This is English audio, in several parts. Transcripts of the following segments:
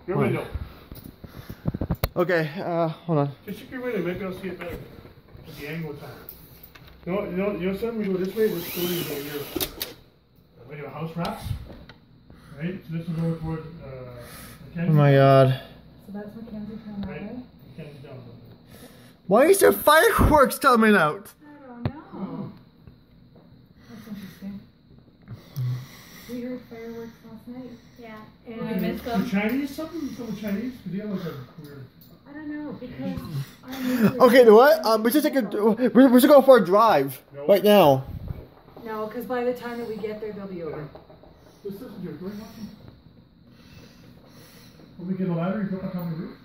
Your window. Okay, hold on. Just check your window, maybe I'll see it better. At the angle time. You know something? We go this way, we're slowly go here. Wait, the house wraps. Right? So this is over toward Mackenzie. Oh my god. So that's Mackenzie Town that way? Mackenzie down. Why is there fireworks coming out? I don't know. That's interesting. We heard fireworks last night. Yeah. And I missed them. The Chinese, something Chinese? Because the other ones are weird. I don't know, because Okay, you know what? We should take a. We should go for a drive right now. No, because by the time that we get there, they'll be over. This isn't your door, nothing. When we get a ladder, you go up on the roof.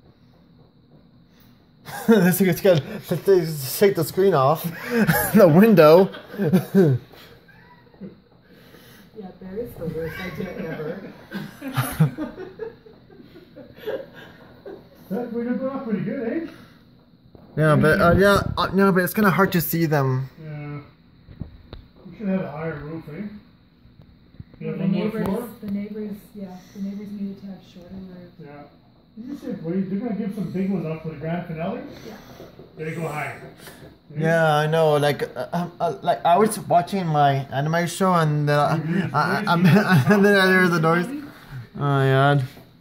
This is gonna take the screen off. The window. Yeah, that is the worst idea ever. That window go off pretty good, eh? Yeah, but no, but it's kind of hard to see them. Yeah. We should have a higher roof, eh? You have The one more floor? neighbors needed to have shorter roofs. Yeah. You said, well, they're gonna give some big ones up for the grand finale? Yeah. They go higher. Yeah, I know. Like I was watching my anime show, and and then I heard the noise. Oh my god.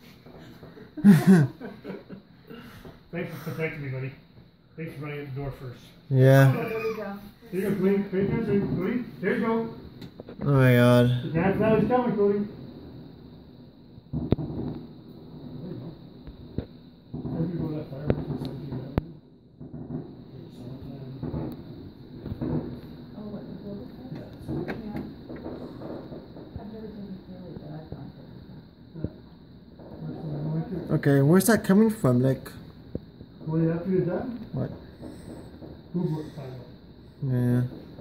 Thanks for protecting me, buddy. Thanks for running at the door first. Yeah. There we go. There you go, Cody. Cody. There you go. Oh my god. The grand finale's coming, Cody. Okay, where's that coming from? Like. What do you have to do done? What? Who worked final? Yeah.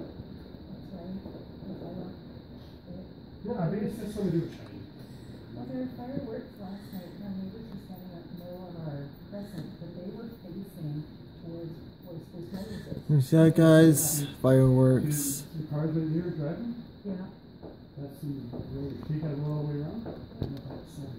Yeah, I think it's just something to do with Chinese. Well, there were fireworks last night. My neighbors were standing at the middle of our crescent, but they were facing towards West Moses. You see that, guys? Fireworks. The cars in here driving? Yeah. That's the road. You gotta go all the way around? I don't know how it's sold.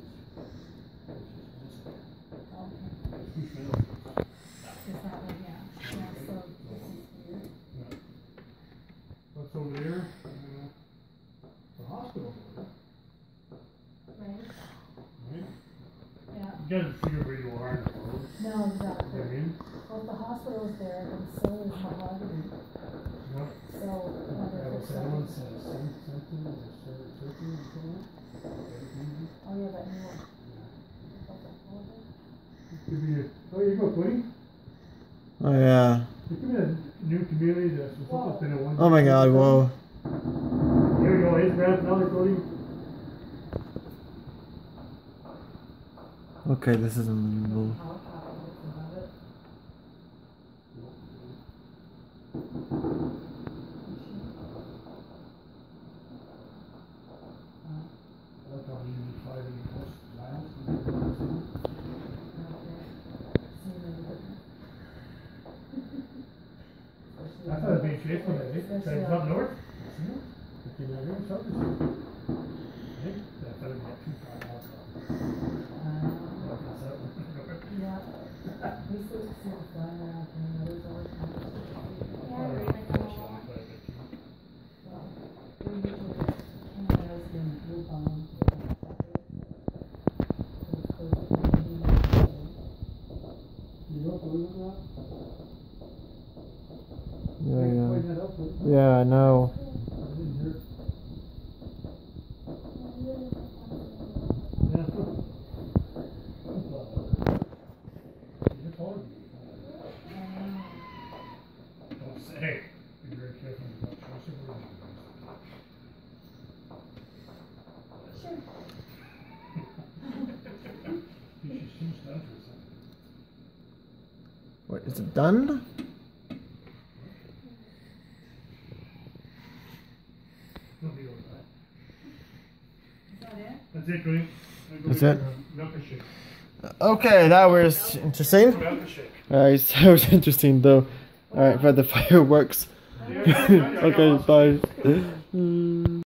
Okay. Is that one? Yeah. Yeah, so this is here. What's over there? The hospital over there. Right? Right? Yeah. You gotta figure where you are in the world. No, exactly. You know what I mean? Well, the hospital is there, and so is Mahogany. Yep. So, Yeah, what's that one? Something or something or something? Oh, yeah, that new one. Could be oh, here you go, Cody. Oh yeah. It could be a new community that's been a one. Oh my god, whoa. Here we go, here's grand finale, Cody. Okay, this is unbelievable. That's how you five in the coast miles. I thought it'd be faithful that day. It's up north. Yeah. I thought it'd be too far out. Yeah. We still see the flying around and the others always come to the Yeah, I really like them a lot. we usually Canada's been blue bomb. You don't believe that? Yeah, I know. Hey, be very careful about choosing words. Sure. She seems done for something. What, is it done? It'll be all right. Is that it? That's it, Green. That's it? Milk and shake. Okay, that was interesting. Milk and shake. Alright, that was interesting though. Alright, for the fireworks. Okay, bye.